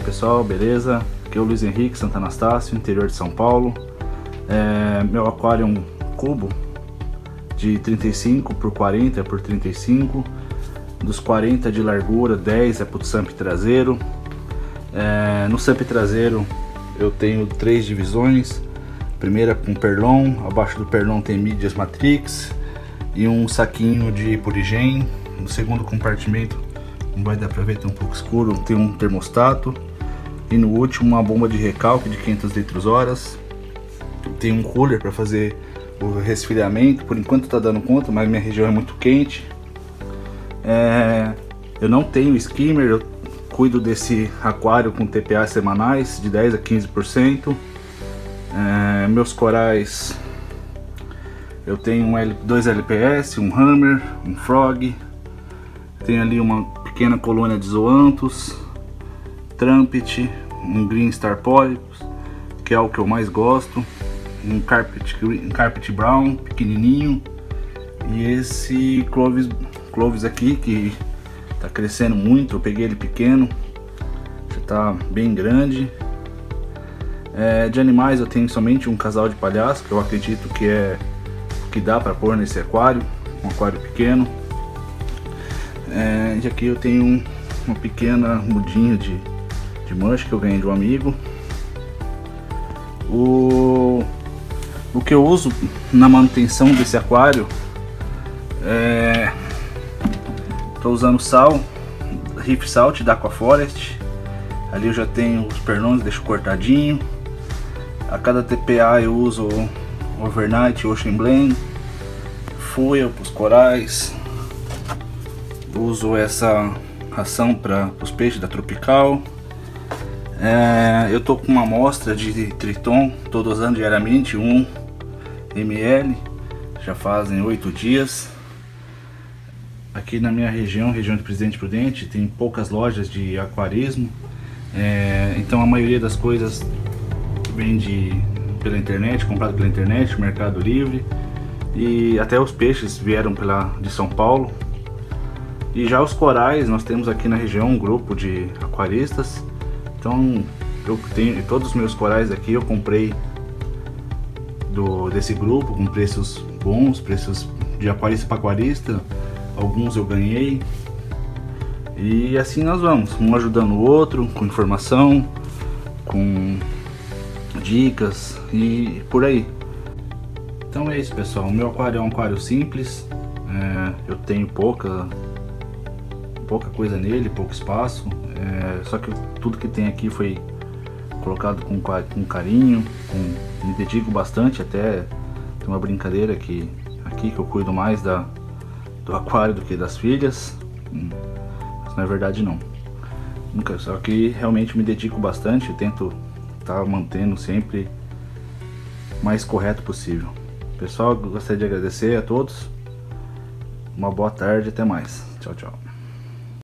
pessoal, beleza? Aqui é o Luiz Henrique Santo Anastácio, interior de São Paulo. Meu aquário é um cubo de 35 por 40 por 35. Dos 40 de largura, 10 é para o SUMP traseiro. No SUMP traseiro eu tenho 3 divisões. Primeira com perlon, abaixo do perlon tem mídias matrix e um saquinho de purigen. No segundo compartimento, não vai dar para ver, tem um pouco escuro, tem um termostato. E no último uma bomba de recalque de 500 litros horas. Tem um cooler para fazer o resfriamento. Por enquanto tá dando conta, mas minha região é muito quente. Eu não tenho skimmer, eu cuido desse aquário com TPA semanais de 10 a 15%. Meus corais, eu tenho dois LPS, um Hammer, um Frog. Tem ali uma pequena colônia de zoanthus, Trumpet, um Green Star Polyps, que é o que eu mais gosto, um Carpet Brown pequenininho, e esse Clovis aqui que tá crescendo muito. Eu peguei ele pequeno, já tá bem grande. De animais eu tenho somente um casal de palhaço, que eu acredito que é o que dá para pôr nesse aquário, um aquário pequeno. E aqui eu tenho uma pequena mudinha de mancha que eu ganhei de um amigo. O que eu uso na manutenção desse aquário tô usando sal, Reef Salt da Aquaforest. Ali eu já tenho os perlões, deixo cortadinho. A cada TPA eu uso Overnight Ocean Blend, Fuel para os corais. Uso essa ração para os peixes da Tropical. Eu tô com uma amostra de Triton, tô dosando diariamente 1 ml, já fazem 8 dias. Aqui na minha região de Presidente Prudente, tem poucas lojas de aquarismo, então a maioria das coisas vende pela internet, comprado pela internet, Mercado Livre, e até os peixes vieram de São Paulo. E já os corais, nós temos aqui na região um grupo de aquaristas. Então eu tenho todos os meus corais aqui, eu comprei desse grupo com preços bons, preços de aquarista para aquarista. Alguns eu ganhei. E assim nós vamos, um ajudando o outro, com informação, com dicas e por aí. Então é isso, pessoal, o meu aquário é um aquário simples. Eu tenho pouca coisa nele, pouco espaço, só que tudo que tem aqui foi colocado com carinho, me dedico bastante. Até tem uma brincadeira aqui que eu cuido mais do aquário do que das filhas, mas na verdade não. Só que realmente me dedico bastante, eu tento estar mantendo sempre o mais correto possível. Pessoal, gostaria de agradecer a todos, uma boa tarde, até mais, tchau, tchau.